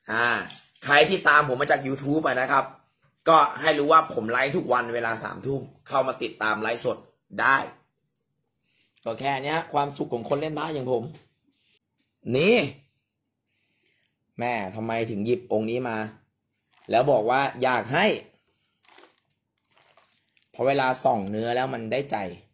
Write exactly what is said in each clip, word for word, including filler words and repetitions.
อ่าใครที่ตามผมมาจาก YouTube อ่ะนะครับก็ให้รู้ว่าผมไลฟ์ทุกวันเวลาสามทุ่มเข้ามาติดตามไลฟ์สดได้ก็แค่นี้ความสุขของคนเล่นพระอย่างผมนี่แม่ทำไมถึงหยิบองค์นี้มาแล้วบอกว่าอยากให้พอเวลาส่องเนื้อแล้วมันได้ใจ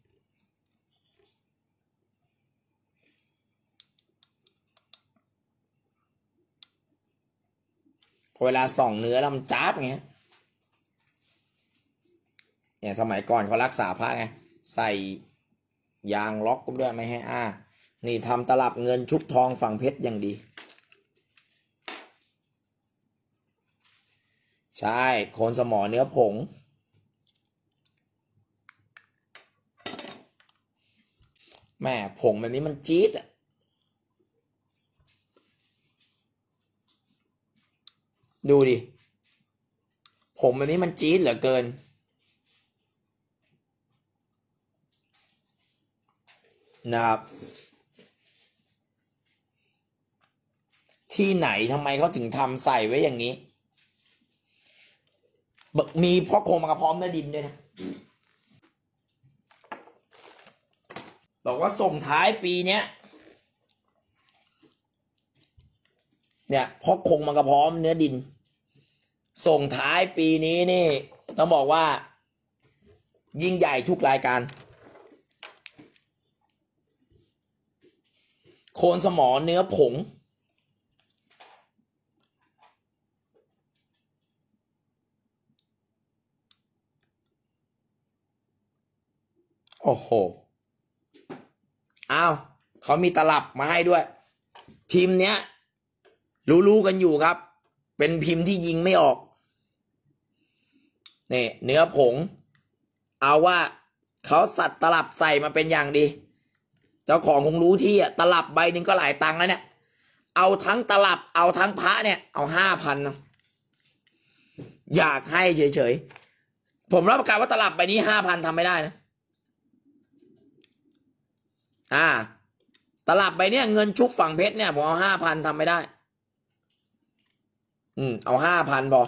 พอเวลาส่องเนื้อแล้วมันจ้าบไงเนี่ยสมัยก่อนเขารักษาพระไงใส่ยางล็อกก็ด้วยไม่ให้อ้านี่ทำตลับเงินชุบทองฝังเพชรอย่างดีใช่โคนสมอเนื้อผงแม่ผงแบบนี้มันจี๊ดอ่ะดูดิผงแบบนี้มันจี๊ดเหลือเกินนะครับที่ไหนทำไมเขาถึงทำใส่ไว้อย่างนี้มีพ่อโคมากระพร้อมเนื้อดินด้วยนะบอกว่าส่งท้ายปีเนี้ยเนี่ยพ่อคงมากระพร้อมเนื้อดินส่งท้ายปีนี้นี่ต้องบอกว่ายิ่งใหญ่ทุกรายการโคนสมอเนื้อผงโอ้โหอ้าวเขามีตลับมาให้ด้วยพิมพ์เนี้ยรู้ๆกันอยู่ครับเป็นพิมพ์ที่ยิงไม่ออกนี่เนื้อผงเอาว่าเขาสัตว์ตลับใส่มาเป็นอย่างดีเจ้าของคงรู้ที่อ่ะตลับใบหนึ่งก็หลายตังค์แล้วเนี่ยเอาทั้งตลับเอาทั้งพระเนี่ยเอาห้าพันนะอยากให้เฉยๆผมรับประกันว่าตลับใบนี้ห้าพันทำไม่ได้นะอ่าตลับใบเนี้ยเงินชุบฝั่งเพชรเนี่ยผมเอาห้าพันทำไม่ได้อืมเอาห้าพันพอ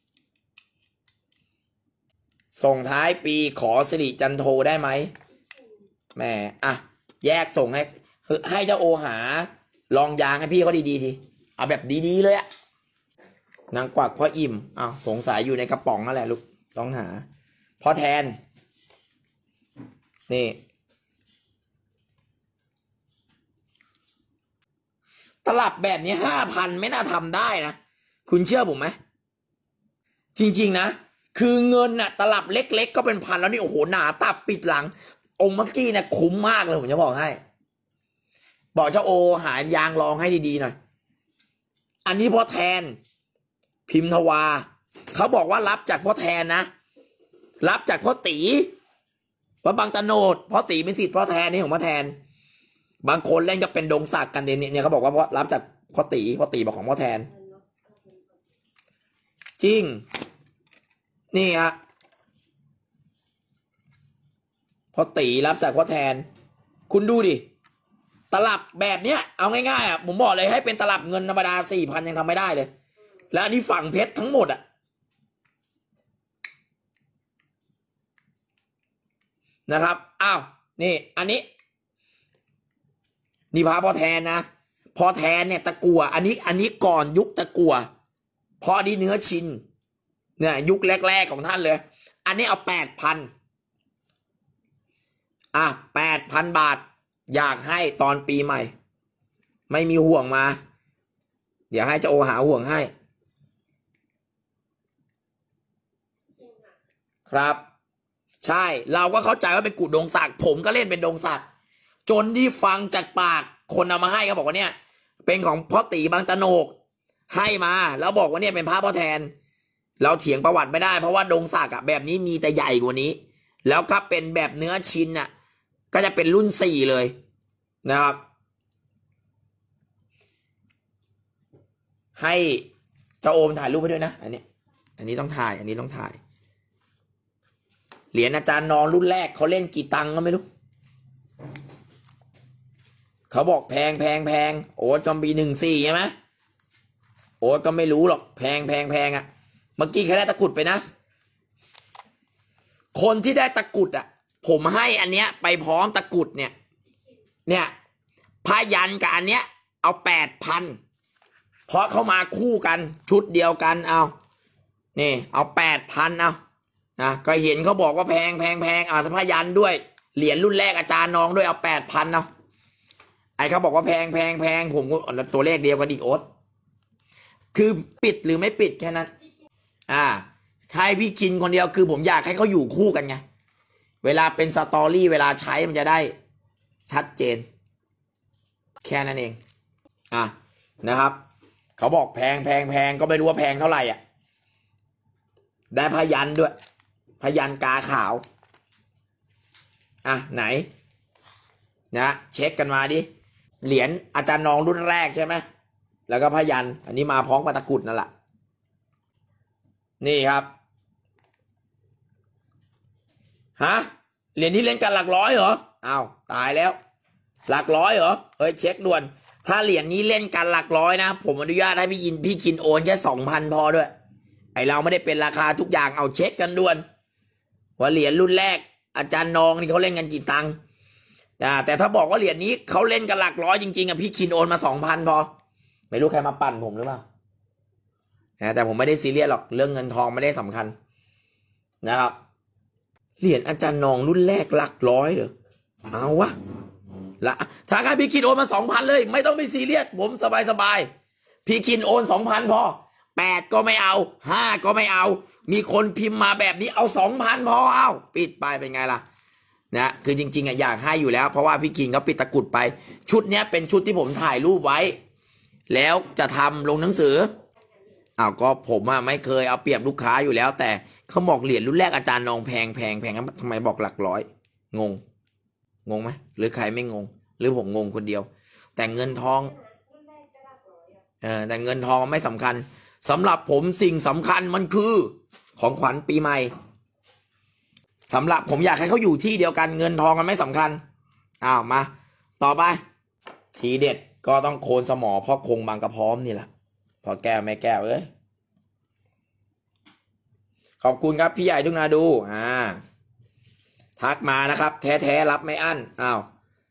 ส่งท้ายปีขอสิริจันโทได้ไหมแหมอ่ะแยกส่งให้คือให้เจ้าโอหาลองยางให้พี่เขาดีๆทีเอาแบบดีๆเลยอะนางกวักพ่ออิ่มอ้าวสงสัยอยู่ในกระป๋องนั่นแหละลูกต้องหาพ่อแทนนี่ตลับแบบนี้ห้าพันไม่น่าทำได้นะคุณเชื่อผมไหมจริงๆนะคือเงินน่ะตลับเล็กๆก็เป็นพันแล้วนี่โอ้โหหนาตับปิดหลังองค์เมื่อกี้เนี่ยคุ้มมากเลยผมจะบอกให้บอกเจ้าโอหายางรองให้ดีๆหน่อยอันนี้พ่อแทนพิมพ์ทวาเขาบอกว่ารับจากพ่อแทนนะรับจากพ่อตีวัดบางตะโนดพ่อตีเป็นศิษย์พ่อแทนนี่ของพ่อแทนบางคนเล่นก็เป็นดงศักดิ์กันเนี่ยเนี่ยเขาบอกว่ารับจากพ่อตีพ่อตีบอกของพ่อแทนจริงนี่ฮะพ่อตีรับจากพ่อแทนคุณดูดิตลับแบบเนี้ยเอาง่ายๆอ่ะผมบอกเลยให้เป็นตลับเงินธรรมดาสี่พันยังทำไม่ได้เลยแล้วอันนี้ฝั่งเพชรทั้งหมดอ่ะนะครับอ้าวนี่อันนี้นี่พาพ่อแทนนะพ่อแทนเนี่ยตะกั่วอันนี้อันนี้ก่อนยุคตะกั่วพอดีเนื้อชินเนี่ยยุคแรกๆของท่านเลยอันนี้เอาแปดพันอ่ะแปดพันบาทอยากให้ตอนปีใหม่ไม่มีห่วงมาเดี๋ยวให้เจ้าโอหาห่วงให้ครับใช่เราก็เข้าใจว่าเป็นกุดงศักดิ์ผมก็เล่นเป็นดงศักดิ์จนที่ฟังจากปากคนเอามาให้ก็บอกว่าเนี่ยเป็นของพ่อตีบางตะโนกให้มาแล้วบอกว่าเนี่ยเป็นพระพ่อแทนเราเถียงประวัติไม่ได้เพราะว่าดงศักดิ์อะแบบนี้มีแต่ใหญ่กว่านี้แล้วก็เป็นแบบเนื้อชิ้นน่ะก็จะเป็นรุ่นสี่เลยนะครับให้เจ้าโอมถ่ายรูปให้ด้วยนะอันนี้อันนี้ต้องถ่ายอันนี้ต้องถ่ายเหรียญอาจารย์นอนรุ่นแรกเขาเล่นกี่ตังค์ก็ไม่รู้เขาบอกแพงแพงแพงโอ้จอมปีหนึ่งสี่ใช่ไหมโออ้ก็ไม่รู้หรอกแพงแพงแพงอะเมื่อกี้ใครได้ตะกุดไปนะคนที่ได้ตะกุดอะผมให้อันเนี้ยไปพร้อมตะกุดเนี่ยเนี่ยพายันกับอันเนี้ยเอาแปดพันเพราะเขามาคู่กันชุดเดียวกันเอานี่เอาแปดพันเอานะก็เห็นเขาบอกว่าแพงแพงแพงอ่าพายันด้วยเหรียญรุ่นแรกอาจารย์น้องด้วยเอาแปดพันเอาไอ้เขาบอกว่าแพงแพงแพงผมก็ตัวเลขเดียวกันอีกโอ๊ตคือปิดหรือไม่ปิดแค่นั้นอ่าใครพี่กินคนเดียวคือผมอยากให้เขาอยู่คู่กันไงเวลาเป็นสตอรี่เวลาใช้มันจะได้ชัดเจนแค่นั้นเองอ่ะนะครับเขาบอกแพงแพงแพงก็ไม่รู้ว่าแพงเท่าไหร่อ่ะได้พยัญด้วยพยัญกาขาวอ่ะไหนนะเช็คกันมาดิเหรียญอาจารย์นองรุ่นแรกใช่ไหมแล้วก็พยัญอันนี้มาพร้อมกับตะกุดนั่นแหละนี่ครับฮะเหรียญนี้เล่นกันหลักร้อยเหรออ้าวตายแล้วหลักร้อยเหรอเฮ้ยเช็คด่วนถ้าเหรียญนี้เล่นกันหลักร้อยนะผมอนุญาตให้พี่ยินพี่กินโอนแค่สองพันพอด้วยไอเราไม่ได้เป็นราคาทุกอย่างเอาเช็คกันด่วนว่าเหรียญรุ่นแรกอาจารย์นองนี่เขาเล่นกันกี่ตังค์แต่ถ้าบอกว่าเหรียญนี้เขาเล่นกันหลักร้อยจริงๆอ่ะพี่กินโอนมาสองพันพอไม่รู้ใครมาปั่นผมหรือเปล่าแต่ผมไม่ได้ซีเรียสหรอกเรื่องเงินทองไม่ได้สำคัญนะครับเหรียญอาจารย์นองรุ่นแรกหลักร้อยเหรอเอาวะละถ้าใครพี่กินโอนมาสองพันเลยไม่ต้องไปซีเรียสผมสบายสบายพี่กินโอนสองพันพอแปดก็ไม่เอาห้าก็ไม่เอามีคนพิมพ์มาแบบนี้เอาสองพันพอเอาปิดไปเป็นไงล่ะนะคือจริงๆอ่ะอยากให้อยู่แล้วเพราะว่าพี่กินเขาปิดตะกุดไปชุดเนี้ยเป็นชุดที่ผมถ่ายรูปไว้แล้วจะทำลงหนังสืออ้าวก็ผมอ่ะไม่เคยเอาเปรียบลูกค้าอยู่แล้วแต่เขาบอกเหรียญรุ่นแรกอาจารย์นองแพงแพงแพงทำไมบอกหลักร้อยงงงงไหมหรือใครไม่งงหรือผมงงคนเดียวแต่เงินทองเออแต่เงินทองไม่สำคัญสำหรับผมสิ่งสำคัญมันคือของขวัญปีใหม่สำหรับผมอยากให้เขาอยู่ที่เดียวกันเงินทองมันไม่สำคัญอ้าวมาต่อไปทีเด็ดก็ต้องโคนสมอเพราะคงบางกระพร้อมนี่แหละพอแก้วไม่แก้วเอ้ยขอบคุณครับพี่ใหญ่ทุกนาดูอ่าทักมานะครับแท้ๆรับไม่อั้นอ้าว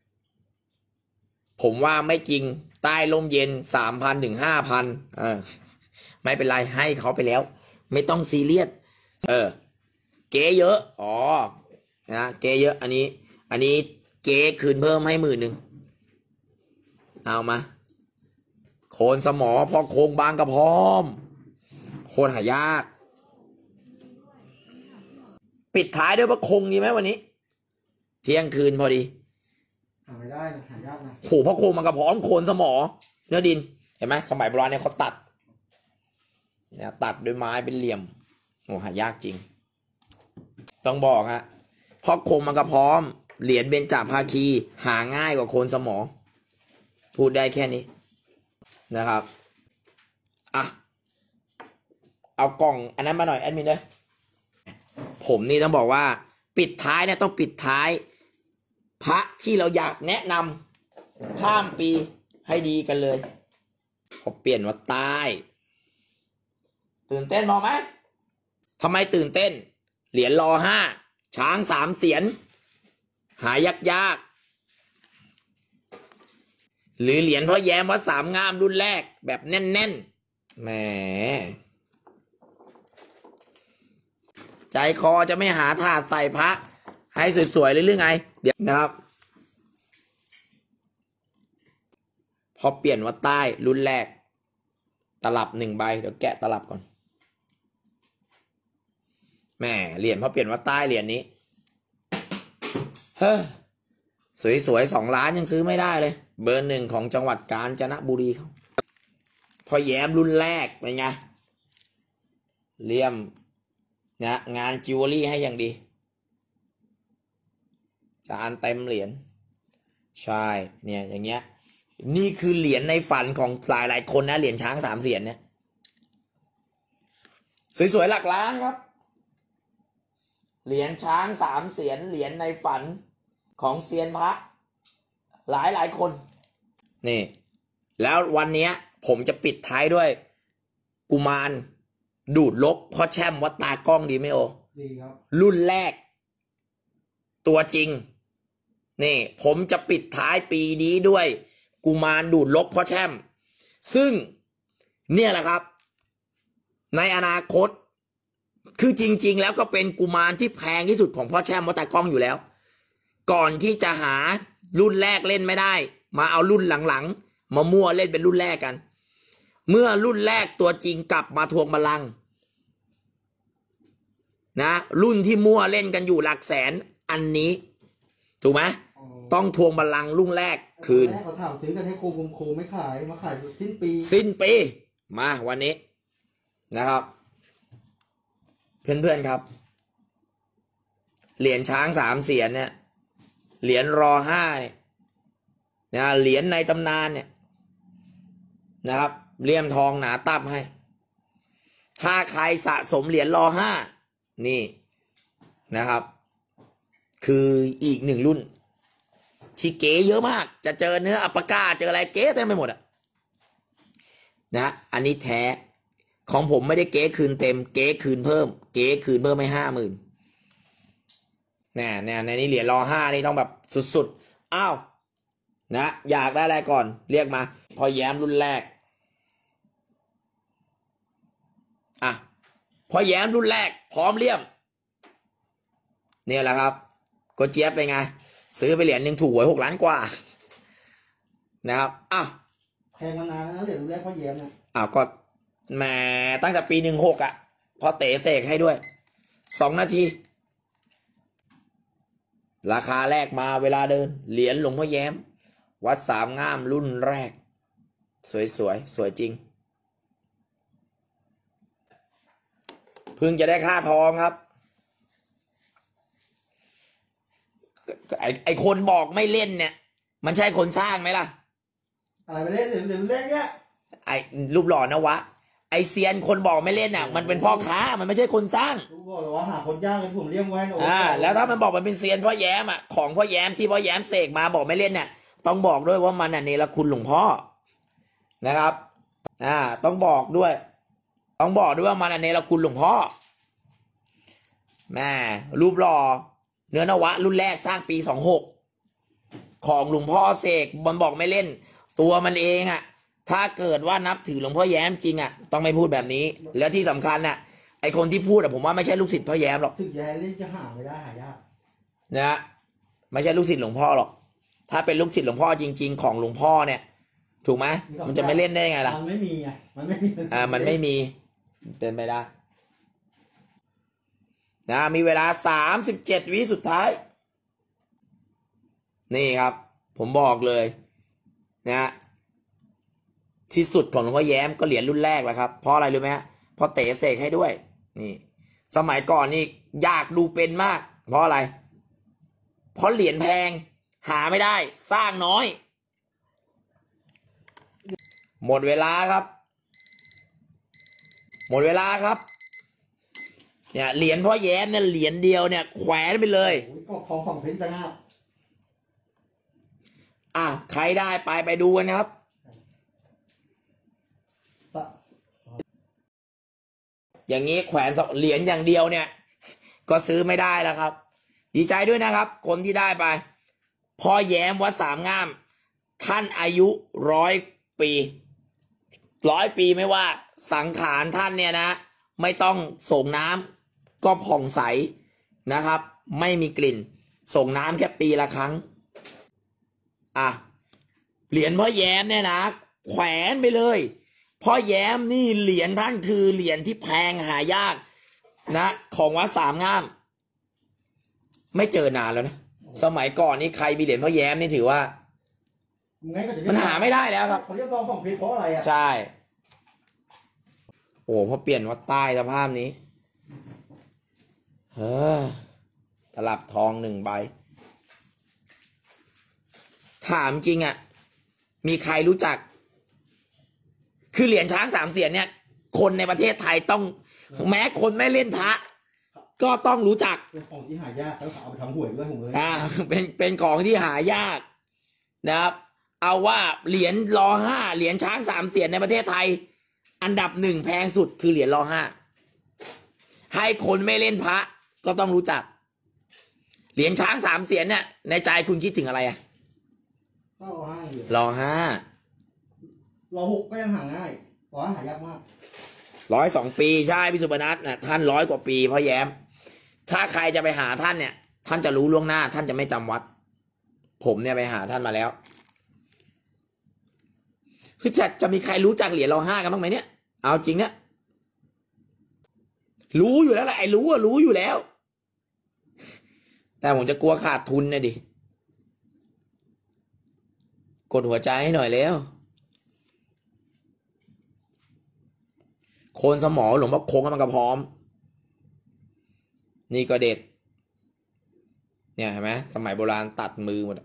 ผมว่าไม่จริงใต้ลมเย็นสามพันถึงห้าพันเออไม่เป็นไรให้เขาไปแล้วไม่ต้องซีเรียสเออเก๋เยอะอ๋อนะเก๋เยอะอันนี้อันนี้เก๋คืนเพิ่มให้หมื่นหนึ่งเอามาโคนสมอพอโคงบางกระพร้อมโคนหายากปิดท้ายด้วยว่าคงดีไหมวันนี้เที่ยงคืนพอดีหาไม่ได้นะหายากนะโหพอโคงบางกระพร้อมโคนสมอเนื้อดินเห็นไหมสมัยโบราณเนี่ยเขาตัดเนี่ยตัดด้วยไม้เป็นเหลี่ยมโหหายากจริงต้องบอกฮะพอโคงบางกระพร้อมเหรียญเบญจภาคีหาง่ายกว่าโคนสมอพูดได้แค่นี้นะครับอ่ะเอากล่องอันนั้นมาหน่อยแอดมินเลยผมนี่ต้องบอกว่าปิดท้ายเนี่ยต้องปิดท้ายพระที่เราอยากแนะนำข้ามปีให้ดีกันเลยผมเปลี่ยนว่าใต้ตื่นเต้นมองไหมทำไมตื่นเต้นเหรียญรอห้าช้างสามเสียนหายากยากหรือเหรียญพ่อแย้มวัดสามงามรุ่นแรกแบบแน่นๆแหมใจคอจะไม่หาถาดใส่พระให้สวยๆเลยหรือไงเดี๋ยวนะครับพอเปลี่ยนวัดใต้รุ่นแรกตลับหนึ่งใบเดี๋ยวแกะตลับก่อนแหมเหรียญพอเปลี่ยนวัดใต้เหรียญนี้เฮ้ยสวยๆสองล้านยังซื้อไม่ได้เลยเบอร์หนึ่งของจังหวัดกาญจนบุรีเขาพอแย้มรุ่นแรกเป็นไงเลี่ยมนะงานจิวเวลรี่ให้อย่างดีจานเต็มเหรียญใช่เนี่ยอย่างเงี้ยนี่คือเหรียญในฝันของหลายหลายคนนะเหรียญช้างสามเสียนเนี่ยสวยๆหลักล้านครับเหรียญช้างสามเสียนเหรียญในฝันของเซียนพระหลายหลายคนนี่แล้ววันนี้ผมจะปิดท้ายด้วยกุมารดูดลกพ่อแช่มวัดตากล้องดีไหมโอดีครับรุ่นแรก ตัวจริงนี่ผมจะปิดท้ายปีนี้ด้วย กุมารดูดลกพ่อแช่มซึ่งเนี่ยแหละครับ ในอนาคต คือจริงๆแล้วก็เป็นกุมารที่แพงที่สุดของพ่อแช่มวัดตากล้องอยู่แล้ว ก่อนที่จะหารุ่นแรกเล่นไม่ได้ มาเอารุ่นหลังๆมามั่วเล่นเป็นรุ่นแรกกัน เมื่อรุ่นแรกตัวจริงกลับมาทวงบัลลังก์นะรุ่นที่มั่วเล่นกันอยู่หลักแสนอันนี้ถูกไหมต้องทวงบัลลังก์รุ่นแรกคืนแรกเขาถามซื้อกันให้โคมโคมไม่ขายมาขายสิ้นปีสิ้นปีมาวันนี้นะครับ เพื่อนๆครับ เหรียญช้างสามเสียนเนี่ยเหรียญรอห้าเนี่ยนะเหรียญในตำนานเนี่ยนะครับเลี่ยมทองหนาตับให้ ถ้าใครสะสมเหรียญรอห้านี่นะครับ คืออีกหนึ่งรุ่น ที่เก๋เยอะมากจะเจอเนื้ออัปปะก้าเจออะไรเก๋เต็มไปหมดอะนะอันนี้แท้ของผมไม่ได้เก๋คืนเต็มเก๋คืนเพิ่มเก๋คืนเพิ่มไม่ห้าหมื่นแน่แน่ในนี้เหรียญรอห้านี่ต้องแบบสุดๆอ้าวนะอยากได้อะไรก่อนเรียกมาพอแย้มรุ่นแรกอ่ะพอแย้มรุ่นแรกพร้อมเลี่ยมเนี่ยแหละครับก็เจี๊ยบไปไงซื้อไปเหรียญหนึ่งถูกหวยหกล้านกว่านะครับอ้าวแพงมานานแล้วนะเหรียญรุ่นแรกพ่อแย้มเนี่ยอ้าวก็แหมตั้งแต่ปีหนึ่งหกอ่ะพอเต๋เสกให้ด้วยสองนาทีราคาแรกมาเวลาเดินเหรียญหลวงพ่อแย้มวัดสามงามรุ่นแรกสวยสวยสวยจริงเพิ่งจะได้ค่าทองครับไอไอคนบอกไม่เล่นเนี่ยมันใช่คนสร้างไหมล่ะอะไรไปเล่นเหรียญเหรียญรุ่นแรกเนี่ยไอรูปหล่อนะวะไอเซียนคนบอกไม่เล่นน่ะมันเป็นพ่อค้ามันไม่ใช่คนสร้างรู้ก่อนว่าหาคนยากกันผมเลี้ยงไว้นะอ่าแล้วถ้ามันบอกมันเป็นเซียนพ่อแย้มอ่ะของพ่อแย้มที่พ่อแย้มเสกมาบอกไม่เล่นเนี่ยต้องบอกด้วยว่ามันอ่ะเนรคุณหลวงพ่อนะครับอ่าต้องบอกด้วยต้องบอกด้วยว่ามันอ่ะเนรคุณหลวงพ่อแม่รูปหล่อเนื้อนวะรุ่นแรกสร้างปีสองหกของหลวงพ่อเสกมันบอกไม่เล่นตัวมันเองอ่ะถ้าเกิดว่านับถือหลวงพ่อแย้มจริงอ่ะต้องไม่พูดแบบนี้แล้วที่สำคัญน่ะไอคนที่พูดอ่ะผมว่าไม่ใช่ลูกศิษย์พ่อแย้มหรอกถึงแย้เล่นจะหาไม่ได้หายากนะไม่ใช่ลูกศิษย์หลวงพ่อหรอกถ้าเป็นลูกศิษย์หลวงพ่อจริงๆของหลวงพ่อเนี่ยถูกไหมมันจะไม่เล่นได้ไงล่ะมันไม่มีไงมันไม่มีอ่ามันไม่มีเป็นไปได้นะมีเวลาสามสิบเจ็ดวิสุดท้ายนี่ครับผมบอกเลยนะที่สุดของหลวงพ่อแย้มก็เหรียญรุ่นแรกแหละครับเพราะอะไรรู้ไหมฮะเพราะเต๋เสกให้ด้วยนี่สมัยก่อนนี่อยากดูเป็นมากเพราะอะไรเพราะเหรียญแพงหาไม่ได้สร้างน้อยหมดเวลาครับ หมดเวลาครับเนี่ยเหรียญพ่อแย้มเนี่ยเหรียญเดียวเนี่ยแขวนไปเลยโอ้ยก็ทองสองเพชรต่างหากอ่ะใครได้ไปไปดูกันนะครับปะอย่างนี้แขวนสองเหรียญอย่างเดียวเนี่ยก็ซื้อไม่ได้แล้วครับดีใจด้วยนะครับคนที่ได้ไปพ่อแย้มวัดสามงามท่านอายุร้อยปีร้อยปีไม่ว่าสังขารท่านเนี่ยนะไม่ต้องส่งน้ำก็ผ่องใสนะครับไม่มีกลิ่นส่งน้ำแค่ปีละครั้งอ่ะเหรียญพ่อแย้มเนี่ยนะแขวนไปเลยพ่อแย้มนี่เหรียญท่านคือเหรียญที่แพงหายากนะของวัดสามงามไม่เจอนานแล้วนะสมัยก่อนนี่ใครมีเหรียญพ่อแย้มนี่ถือว่ามันหาไม่ได้แล้วครับเขาเรียกทองสองเพชรเพราะอะไรอ่ะใช่โอ้พอเปลี่ยนวัดใต้สภาพนี้เฮ้อตลับทองหนึ่งใบถามจริงอ่ะมีใครรู้จักคือเหรียญช้างสามเสียนเนี่ยคนในประเทศไทยต้องแม้คนไม่เล่นพระก็ต้องรู้จักเป็นของที่หายากแล้วเขาเอาไปทำหวยด้วยผมเลยอ่าเป็นเป็นของที่หายากนะครับเอาว่าเหรียญรอห้าเหรียญช้างสามเสียนในประเทศไทยอันดับหนึ่งแพงสุดคือเหรียญรอห้าให้คนไม่เล่นพระก็ต้องรู้จักเหรียญช้างสามเสียนเนี่ยในใจคุณคิดถึงอะไรอะก็รอห้าอยู่รอห้ารอหกก็ยังหาง่ายรอห้าหายากมากร้อยสองปีใช่พี่สุพนัทนะท่านร้อยกว่าปีเพราะแย้มถ้าใครจะไปหาท่านเนี่ยท่านจะรู้ล่วงหน้าท่านจะไม่จำวัดผมเนี่ยไปหาท่านมาแล้วคือจะจะมีใครรู้จักเหรียญรอห้ากันบ้างไหมเนี่ยเอาจริงเนี่ยรู้อยู่แล้วแหละไอ้รู้อะรู้อยู่แล้วแต่ผมจะกลัวขาดทุนนะดิกดหัวใจให้หน่อยแล้วโคนสมอหลวงพ่อคงมันก็พร้อมนี่ก็เด็ดเนี่ยเห็นไหมสมัยโบราณตัดมือหมด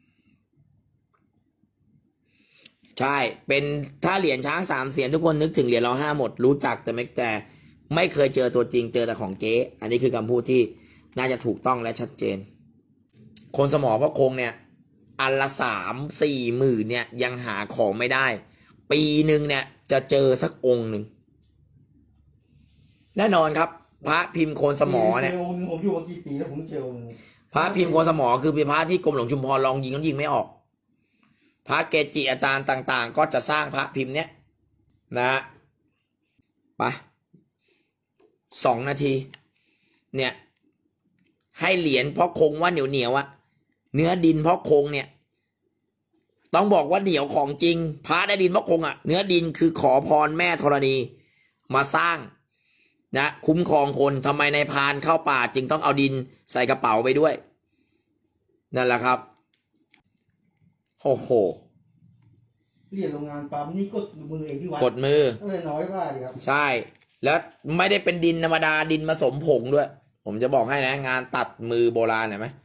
ใช่เป็นถ้าเหรียญช้างสามเสียนทุกคนนึกถึงเหรียญรอห้าหมดรู้จักแต่ไม่แต่ไม่เคยเจอตัวจริงเจอแต่ของเก๊อันนี้คือคำพูดที่น่าจะถูกต้องและชัดเจนคนสมอพ่อคงเนี่ยอันละสามสี่หมื่นเนี่ยยังหาของไม่ได้ปีหนึ่งเนี่ยจะเจอสักองค์หนึ่งแน่นอนครับพระพิมพ์โคนสมอเนี่ยผมอยู่มากี่ปีแล้วผมเจอพระพิมพ์โคนสมอคือเป็นพระที่กรมหลวงชุมพรลองยิงแล้วยิงไม่ออกพระเกจิอาจารย์ต่างๆก็จะสร้างพระพิมพ์เนี้ยนะไปสองนาทีเนี่ยให้เหรียญพ่อคงว่าเหนียวเหนียวอะเนื้อดินพ่อคงเนี่ยต้องบอกว่าเหนียวของจริงพระได้ดินพ่อคงอะเนื้อดินคือขอพรแม่ธรณีมาสร้างนะคุ้มครองคนทำไมในพานเข้าป่าจึงต้องเอาดินใส่กระเป๋าไปด้วยนั่นแหละครับโอ้โหเรียนโรงงานปั๊มนี่กดมือเองที่วัดกดมือก็เลยน้อยกว่าดีครับใช่แล้วไม่ได้เป็นดินธรรมดาดินผสมผงด้วยผมจะบอกให้นะงานตัดมือโบราณเห็นไหม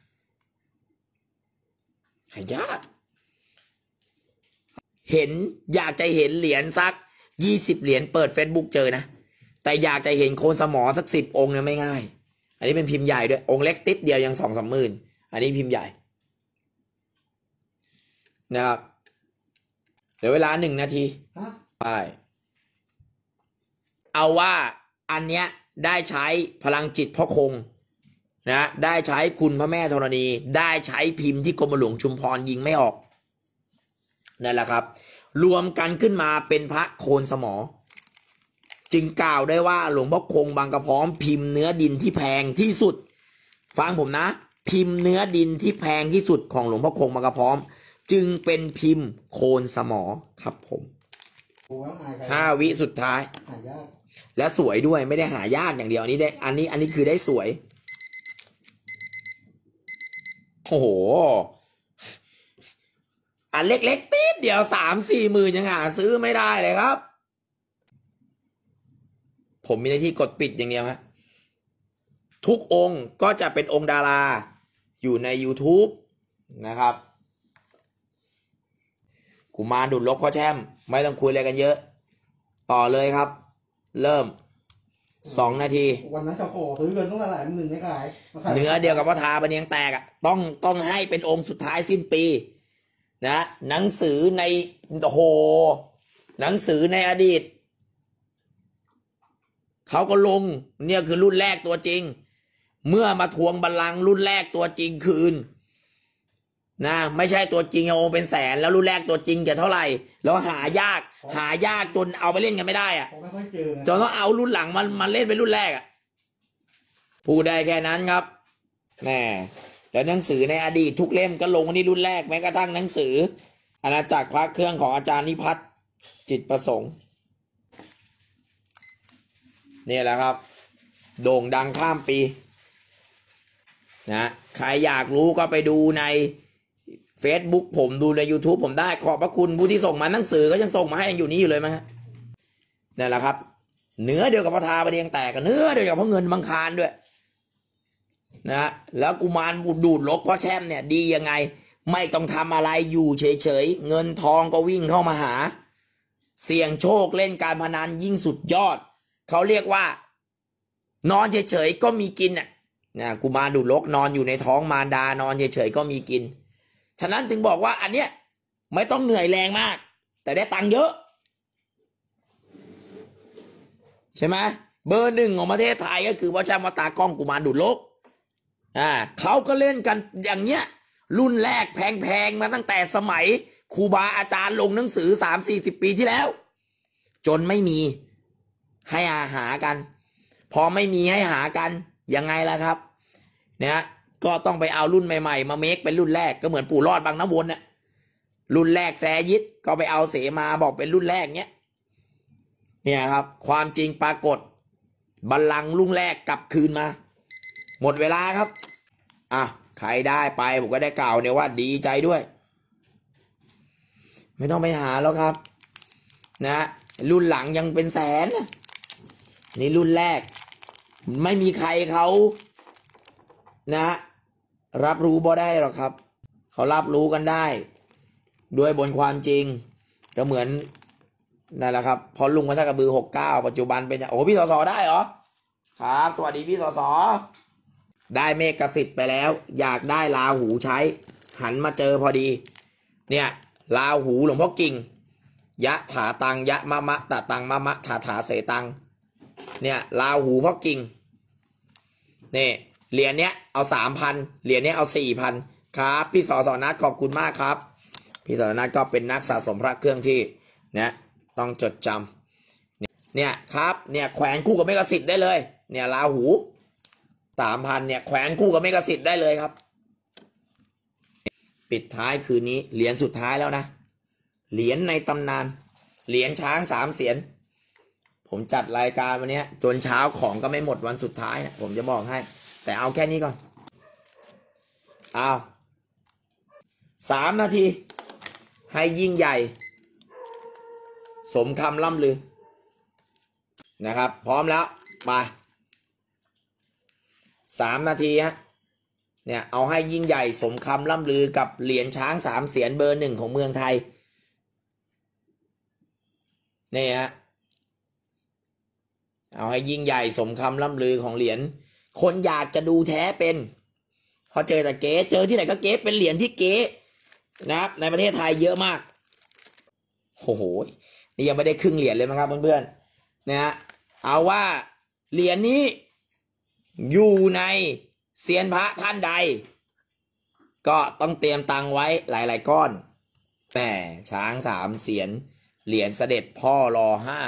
หายากเห็นอยากจะเห็นเหรียญสักยี่สิบเหรียญเปิด Facebook เจอนะแต่อยากจะเห็นโคนสมอสักสิบองค์เนี่ยไม่ง่ายอันนี้เป็นพิมพ์ใหญ่ด้วยองค์เล็กติดเดียวยังสองสามหมื่นอันนี้พิมพ์ใหญ่นะครับเดี๋ยวเวลาหนึ่งนาทีไปเอาว่าอันเนี้ยได้ใช้พลังจิตพ่อคงนะได้ใช้คุณพระแม่ธรณีได้ใช้พิมพ์ที่กรมหลวงชุมพรยิงไม่ออกนั่นแหละครับรวมกันขึ้นมาเป็นพระโคนสมอจึงกล่าวได้ว่าหลวงพ่อคงบางกระพร้อมพิมพ์เนื้อดินที่แพงที่สุดฟังผมนะพิมพ์เนื้อดินที่แพงที่สุดของหลวงพ่อคงบางกระพร้อมจึงเป็นพิมพ์โคนสมอครับผมห้าวิสุดท้ายและสวยด้วยไม่ได้หายากอย่างเดียวอันนี้ได้อันนี้อันนี้คือได้สวยโอ้โหอันเล็กๆติดเดียวสามสี่หมื่นยังหาซื้อไม่ได้เลยครับผมมีหน้าที่กดปิดอย่างเดียวฮะทุกองค์ก็จะเป็นองค์ดาราอยู่ใน YouTube นะครับกุมารดุจลกพ่อแช่มไม่ต้องคุยอะไรกันเยอะต่อเลยครับเริ่มสองนาทีวันนั้นเขาขอซื้อเกินต้องหลายหมื่นไม่ขายเนื้อเดียวกับพ่อทาปะเนียงแตกอ่ะต้องต้องให้เป็นองค์สุดท้ายสิ้นปีนะหนังสือในโหหนังสือในอดีตเขาก็ลงเนี่ยคือรุ่นแรกตัวจริงเมื่อมาทวงบัลลังก์รุ่นแรกตัวจริงคืนนะไม่ใช่ตัวจริงโอเป็นแสนแล้วรุ่นแรกตัวจริงจะเท่าไหร่แล้วหายากหายากจนเอาไปเล่นกันไม่ได้อะจนต้องเอารุ่นหลังมันมาเล่นเป็นรุ่นแรกอะพูดได้แค่นั้นครับแหมแล้วหนังสือในอดีตทุกเล่มก็ลงนี่รุ่นแรกแม้กระทั่งหนังสืออาณาจักรพระเครื่องของอาจารย์นิพัฒน์จิตประสงค์นี่แหละครับโด่งดังข้ามปีนะใครอยากรู้ก็ไปดูใน Facebook ผมดูใน YouTube ผมได้ขอบพระคุณผู้ที่ส่งมาหนังสือก็ยังส่งมาให้ยังอยู่นี้อยู่เลยมั้งนั่นแหละครับเนื้อเดียวกับพระทาประเดียงแตกกับเนื้อเดียวกับพระเงินบังคารด้วยนะแล้วกุมารดูดลกพ่อแช่มเนี่ยดียังไงไม่ต้องทำอะไรอยู่เฉยๆเงินทองก็วิ่งเข้ามาหาเสี่ยงโชคเล่นการพนันยิ่งสุดยอดเขาเรียกว่านอนเฉยๆก็มีกินน่ะนะกุมารดูดลกนอนอยู่ในท้องมารดานอนเฉยๆก็มีกินฉะนั้นถึงบอกว่าอันเนี้ยไม่ต้องเหนื่อยแรงมากแต่ได้ตังค์เยอะใช่ไหมเบอร์หนึ่งของประเทศไทยก็คือพ่อแชมป์วัดตากล้องกุมารดุจโลกอ่าเขาก็เล่นกันอย่างเงี้ยรุ่นแรกแพงๆมาตั้งแต่สมัยครูบาอาจารย์ลงหนังสือสามสี่สิบปีที่แล้วจนไม่มีให้อาหากันพอไม่มีให้หากันยังไงล่ะครับเนี่ยก็ต้องไปเอารุ่นใหม่ๆมาเมคเป็นรุ่นแรกก็เหมือนปู่รอดบางน้ำวนเนี่ยรุ่นแรกแซยิดก็ไปเอาเสมาบอกเป็นรุ่นแรกเนี้ยเนี่ยครับความจริงปรากฏบัลลังก์รุ่งแรกกลับคืนมาหมดเวลาครับอ่ะใครได้ไปผมก็ได้กล่าวเนี่ยว่าดีใจด้วยไม่ต้องไปหาแล้วครับนะรุ่นหลังยังเป็นแสนนี่รุ่นแรกไม่มีใครเขานะรับรู้บ่ได้หรอกครับเขารับรู้กันได้ด้วยบนความจริงก็เหมือนนั่นแหละครับพอลุงมาท่ากระบือหกเก้าปัจจุบันเป็นโอ้พี่สสได้เหรอครับสวัสดีพี่สสได้เมฆสิทธิ์ไปแล้วอยากได้ลาหูใช้หันมาเจอพอดีเนี่ยลาหูหลวงพ่อกิ่งยะถาตังยะมะมะตะตังมะมะถาถาเสตังเนี่ยลาหูพ่อกิ่งนี่เหรียญเนี้ยเอาสามพันเหรียญเนี้ยเอาสี่พันครับพี่สสนัทขอบคุณมากครับพี่สสนัทก็เป็นนักสะสมพระเครื่องที่เนี่ยต้องจดจำเนี่ยครับเนี่ยแขวนคู่กับเมฆสิทธิ์ได้เลยเนี่ยลาหูสามพันเนี่ยแขวนคู่กับเมฆสิทธิ์ได้เลยครับปิดท้ายคืนนี้เหรียญสุดท้ายแล้วนะเหรียญในตำนานเหรียญช้างสามเสียนผมจัดรายการวันนี้จนเช้าของก็ไม่หมดวันสุดท้ายนะผมจะบอกให้แต่เอาแค่นี้ก่อนเอาสามนาทีให้ยิ่งใหญ่สมคำล่ำลือนะครับพร้อมแล้วไปสามนาทีฮะเนี่ยเอาให้ยิ่งใหญ่สมคำล่ำลือกับเหรียญช้างสามเสียนเบอร์หนึ่งของเมืองไทยนี่ฮะเอาให้ยิ่งใหญ่สมคำล่ำลือของเหรียญคนอยากจะดูแท้เป็นพอเจอแต่เก๊เจอที่ไหนก็เก๊เป็นเหรียญที่เก๊นะครับในประเทศไทยเยอะมากโอ้โหนี่ยังไม่ได้ครึ่งเหรียญเลยมั้งครับเพื่อนๆนะฮะเอาว่าเหรียญนี้อยู่ในเซียนพระท่านใดก็ต้องเตรียมตังไว้หลายๆก้อนแต่ช้างสามเสียนเหรียญเสด็จพ่อรอห้า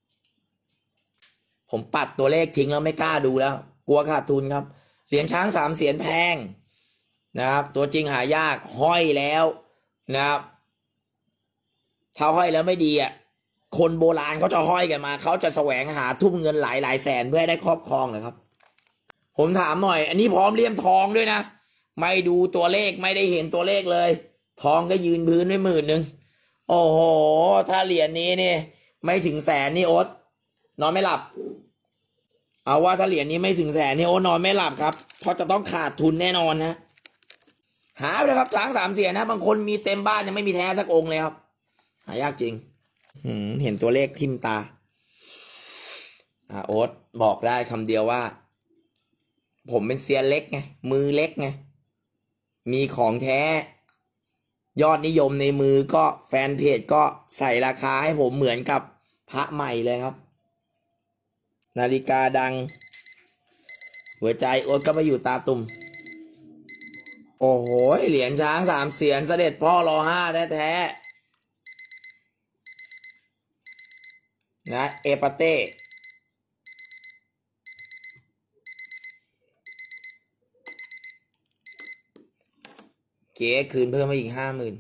ผมปัดตัวเลขทิ้งแล้วไม่กล้าดูแล้วกลัวขาดทุนครับเหรียญช้างสามเสียนแพงนะครับตัวจริงหายากห้อยแล้วนะครับถ้าห้อยแล้วไม่ดีอ่ะคนโบราณเขาจะห้อยกันมาเขาจะแสวงหาทุ่มเงินหลายหลายแสนเพื่อให้ได้ครอบครองเลยครับผมถามหน่อยอันนี้พร้อมเลี่ยมทองด้วยนะไม่ดูตัวเลขไม่ได้เห็นตัวเลขเลยทองก็ยืนพื้นไว้หมื่นหนึ่งโอ้โหถ้าเหรียญนี้นี่ไม่ถึงแสนนี่โอ๊ตนอนไม่หลับเอาว่าถ้าเหรียญนี้ไม่ถึงแสนนี่โอ๊ตนอนไม่หลับครับเพราะจะต้องขาดทุนแน่นอนนะหาไปเลยครับช้างสามเสียนนะบางคนมีเต็มบ้านยังไม่มีแท้สักองค์เลยครับหายากจริงเห็นตัวเลขทิ่มตาอ่าโอ๊ตบอกได้คำเดียวว่าผมเป็นเซียนเล็กไงมือเล็กไงมีของแท้ยอดนิยมในมือก็แฟนเพจก็ใส่ราคาให้ผมเหมือนกับพระใหม่เลยครับนาฬิกาดังหัวใจโอ๊ตก็มาอยู่ตาตุ่มโอ้โหเหรียญช้างสามเสียนเสด็จพ่อรอห้าแท้ๆนะเอปาเต้เก๋คืนเพิ่มมาอีกห้าหมื่น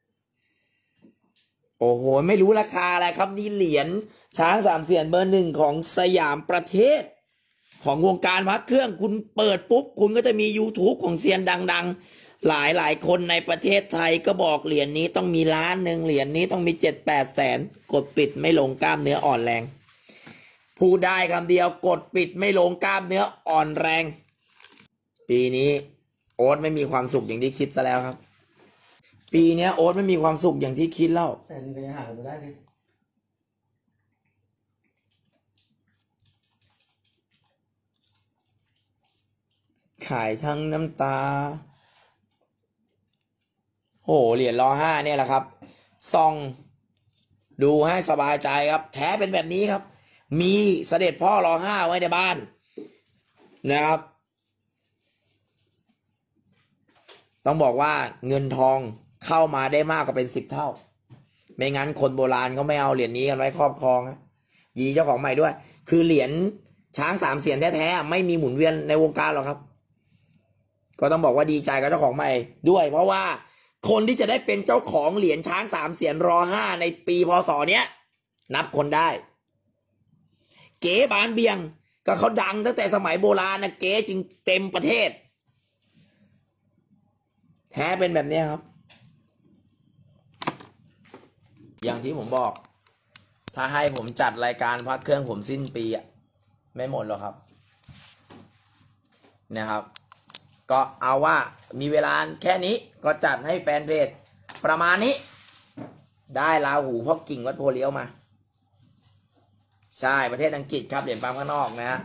โอ้โหไม่รู้ราคาอะไรครับนี่เหรียญช้างสามเสียนเบอร์หนึ่งของสยามประเทศของวงการพระเครื่องคุณเปิดปุ๊บคุณก็จะมี YouTube ของเซียนดังๆหลายหลายคนในประเทศไทยก็บอกเหรียญนี้ต้องมีล้านหนึ่งเหรียญนี้ต้องมีเจ็ดแปดแสนกดปิดไม่ลงกล้ามเนื้ออ่อนแรงพูดได้คำเดียวกดปิดไม่ลงกล้ามเนื้ออ่อนแรงปีนี้โอ๊ตไม่มีความสุขอย่างที่คิดซะแล้วครับปีนี้โอ๊ตไม่มีความสุขอย่างที่คิดแล้วแสนหนึ่งก็ยังหาไม่ได้เลยขายทั้งน้ำตาโอ้เหรียญรอห้าเนี่ยแหละครับส่องดูให้สบายใจครับแท้เป็นแบบนี้ครับมีเสด็จพ่อรอห้าไว้ในบ้านนะครับต้องบอกว่าเงินทองเข้ามาได้มากกว่าเป็นสิบเท่าไม่งั้นคนโบราณเขาไม่เอาเหรียญนี้กันไว้ครอบครองนะยีเจ้าของใหม่ด้วย คือเหรียญช้างสามเสียนแท้ๆไม่มีหมุนเวียนในวงการหรอกครับก็ต้องบอกว่าดีใจกับเจ้าของใหม่ด้วยเพราะว่าคนที่จะได้เป็นเจ้าของเหรียญช้างสามเสียนรอห้าในปีพศเนี้ยนับคนได้เก๋บานเบียงก็เขาดังตั้งแต่สมัยโบราณนะเก๋จึงเต็มประเทศแท้เป็นแบบนี้ครับ อย่างที่ผมบอกถ้าให้ผมจัดรายการพักเครื่องผมสิ้นปีอะไม่หมดหรอกครับนะครับก็เอาว่ามีเวลาแค่นี้ก็จัดให้แฟนเพจประมาณนี้ได้ลาหูพ่อกิ่งวัดโพเลี้ยวมาใช่ประเทศอังกฤษครับเหรียญปาล์มข้างนอกนะฮะ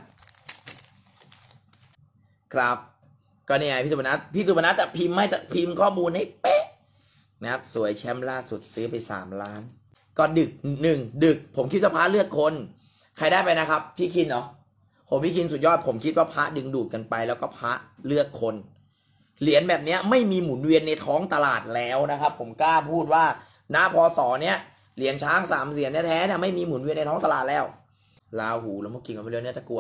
ครับก็เนี่ยพี่สุพนัทพี่สุพนัทจะพิมพ์ให้พิมพ์ข้อมูลให้เป๊ะนะครับสวยแชมป์ล่าสุดซื้อไปสามล้านก็ดึกหนึ่งดึกผมคิดว่าพระเลือกคนใครได้ไปนะครับพี่คินเนาะผมพี่คินสุดยอดผมคิดว่าพระดึงดูดกันไปแล้วก็พระเลือกคนเหรียญแบบนี้ไม่มีหมุนเวียนในท้องตลาดแล้วนะครับผมกล้าพูดว่าณพศเนี้ยเหรียญช้างสามเสียนแท้ๆเนี่ยไม่มีหมุนเวียนในท้องตลาดแล้วลาหูแล้วเมื่อกี้กันไปเรื่อยเนี่ยตะกัว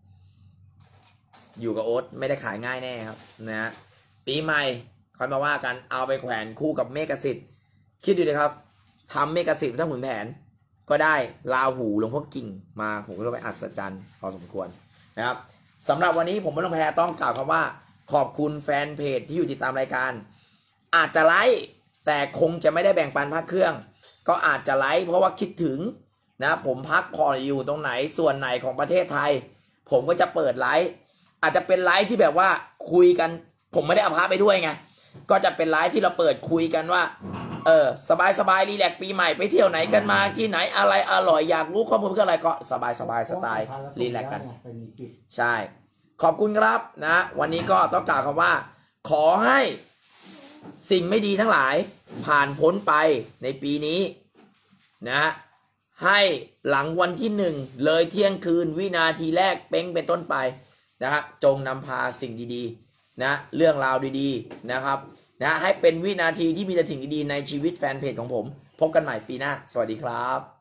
อยู่กับโอ๊ตไม่ได้ขายง่ายแน่ครับนะปีใหม่ค่อยมาว่ากันเอาไปแขวนคู่กับเมฆสิทธิ์คิดดูเลยครับทำเมฆสิทธิ์ถ้าหมุนแผนก็ได้ลาหูหลวงพ่อกิ่งมาผมก็ไปอัศจรรย์พอสมควรนะครับสำหรับวันนี้ผมไม่ต้องแพ้ต้องกล่าวคำว่าขอบคุณแฟนเพจที่อยู่ติดตามรายการอาจจะไลค์แต่คงจะไม่ได้แบ่งปันพักเครื่องก็อาจจะไลค์เพราะว่าคิดถึงนะผมพักผ่อนอยู่ตรงไหนส่วนไหนของประเทศไทยผมก็จะเปิดไลค์อาจจะเป็นไลฟ์ที่แบบว่าคุยกันผมไม่ได้เอาพาไปด้วยไงก็จะเป็นไลฟ์ที่เราเปิดคุยกันว่าเออสบายสบายรีแลกซ์ปีใหม่ไปเที่ยวไหนกันมาที่ไหนอะไรอร่อยอยากรู้ข้อมูลอะไรก็สบายสบายสไตล์รีแลกซ์กันใช่ขอบคุณครับนะวันนี้ก็ต้องกล่าวคำว่าขอให้สิ่งไม่ดีทั้งหลายผ่านพ้นไปในปีนี้นะให้หลังวันที่หนึ่งเลยเที่ยงคืนวินาทีแรกเป้งเป็นต้นไปนะครับจงนำพาสิ่งดีๆนะเรื่องราวดีๆนะครับนะให้เป็นวินาทีที่มีแต่สิ่งดีๆในชีวิตแฟนเพจของผมพบกันใหม่ปีหน้าสวัสดีครับ